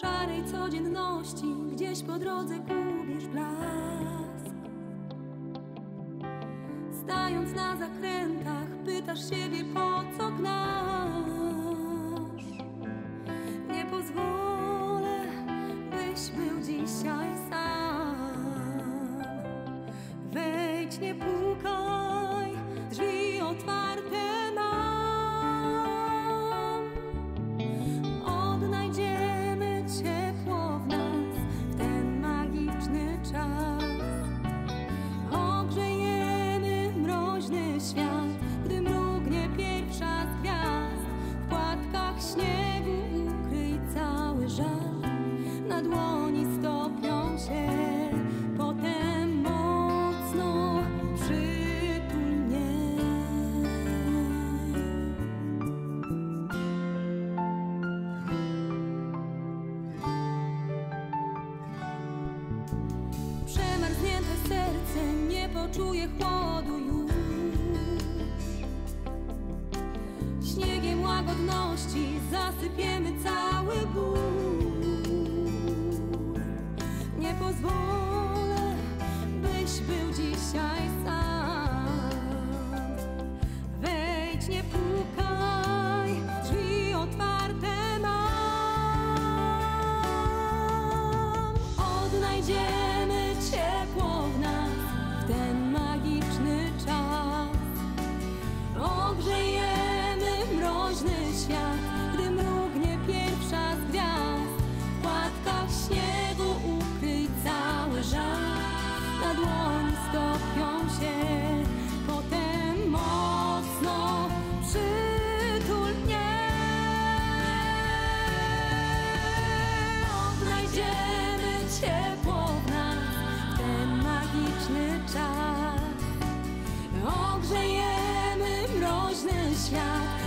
szarej codzienności gdzieś po drodze gubisz blask. Stając na zakrętach, pytasz siebie, po co gnasz. Nie pozwolę, byś był dzisiaj sam. Wejdź, nie pukaj, drzwi otwarte mam. Odnajdziemy ciepło w nas w ten magiczny czas. Ogrzejemy mroźny świat, gdy mrugnie pierwsza z gwiazd. W płatkach śniegu ukryj cały żal. Na dłoni stopią się, potem mocno przytul mnie. Przemarznięte serce nie poczuje chłodu już. Śniegiem łagodności zasypiemy cały ból. Nie pozwolę, byś był dzisiaj sam. Wejdź, nie pukaj, drzwi otwarte mam. Odnajdziemy ciepło w nas w ten magiczny czas. Ogrzejemy mroźny świat, gdy mrugnie pierwsza z gwiazd. W płatkach śniegu ukryj cały żal. Na dłoni stopią się, potem mocno przytul mnie. Odnajdziemy ciepło w nas w ten magiczny czas. Ogrzejemy mroźny świat,